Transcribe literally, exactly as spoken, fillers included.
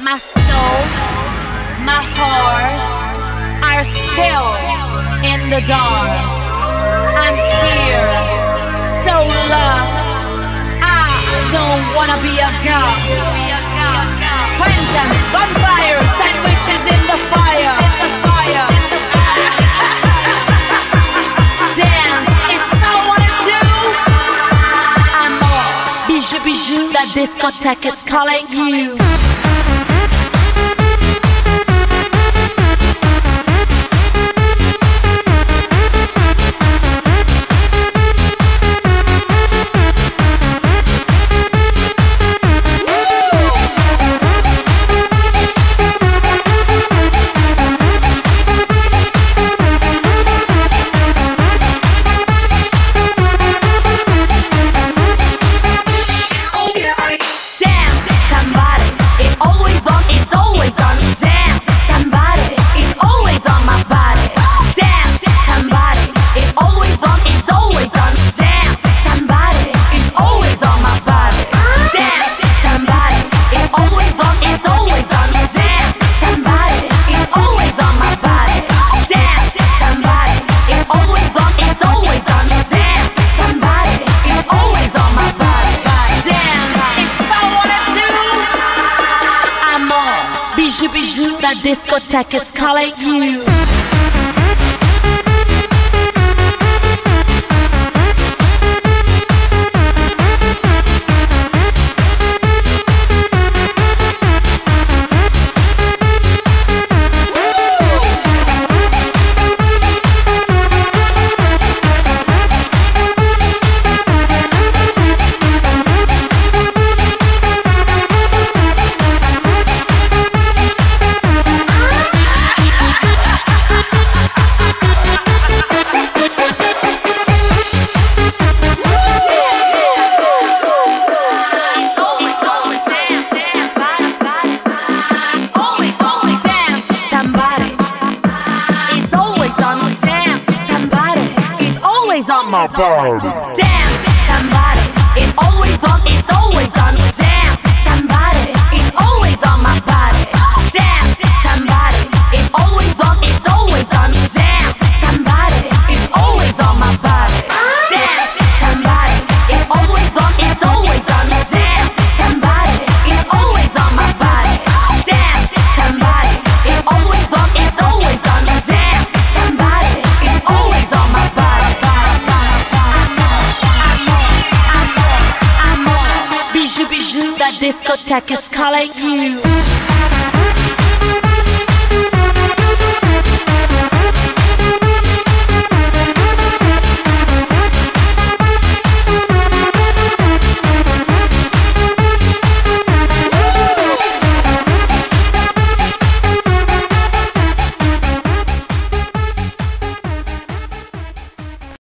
My soul, my heart are still in the dark. I'm here, so lost. I don't wanna be a ghost. Phantoms, vampires, sandwiches in the fire. Dance, it's all I wanna do. I'm all bijou, bijou. That discotheque is calling you. Bijou, bijou, that discotheque is calling you. On my body. Dance, somebody is always on, is always on. Dance, somebody is always on my body. Dance, somebody is always on, is always on. Dance, somebody is always on my body. Dance, somebody is always on, is always on. Dance, somebody is always on my body. Dance, somebody is always on, is always on. Dance, somebody is always on my body. Bijou, bijou, that discotheque is calling you.